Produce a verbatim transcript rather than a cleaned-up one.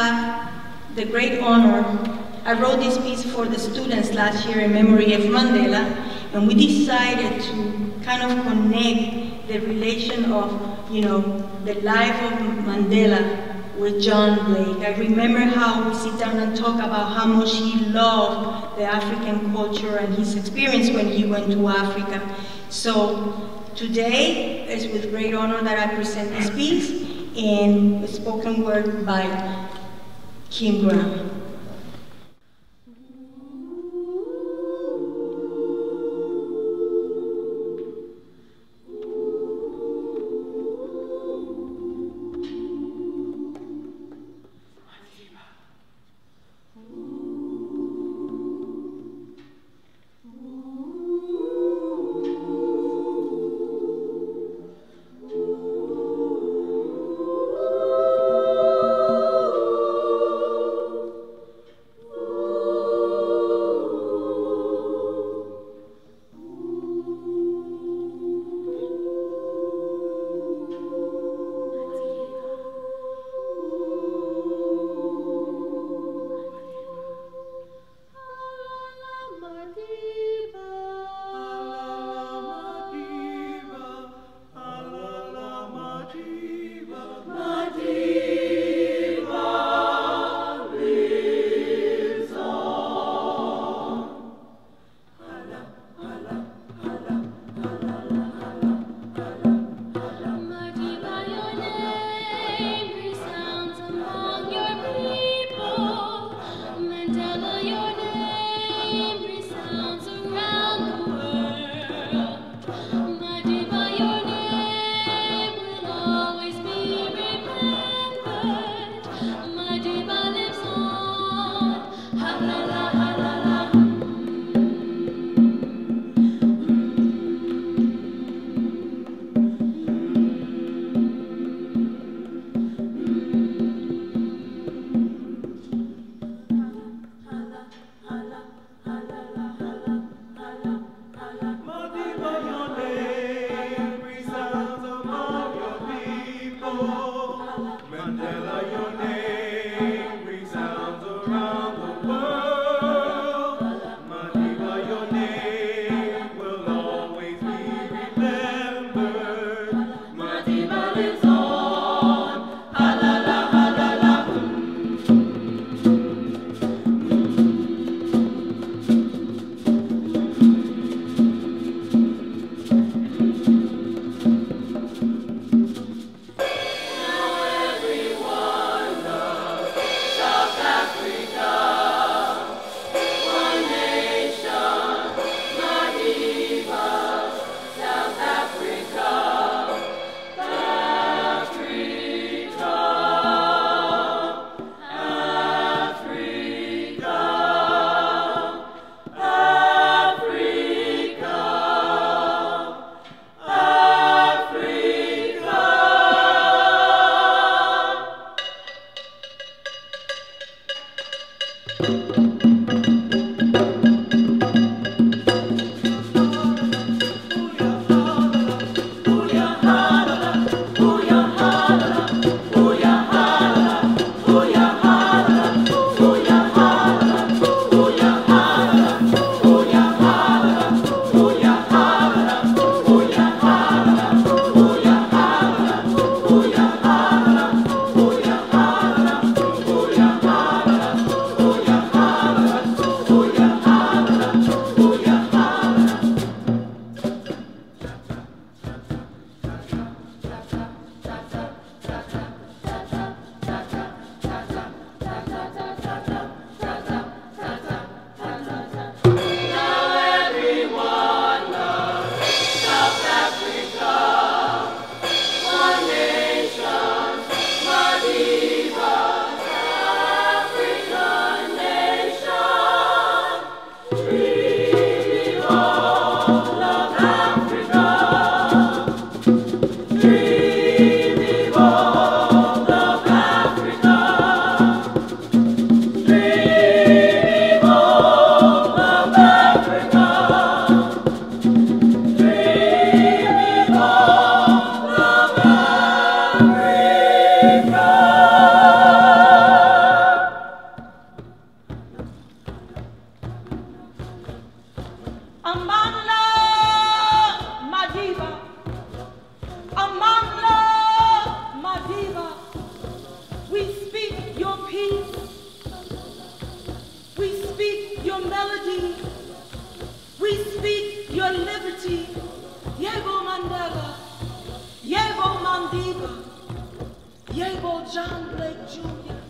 have the great honor. I wrote this piece for the students last year in memory of Mandela, and we decided to kind of connect the relation of, you know, the life of Mandela with John Blake. I remember how we sit down and talk about how much he loved the African culture and his experience when he went to Africa. So today it's with great honor that I present this piece in spoken word by Kim Graham. Amandla Madiba, Amandla Madiba, we speak your peace, we speak your melody, we speak your liberty. Yebo Mandela, Yebo Mandiba, Yebo John Blake Junior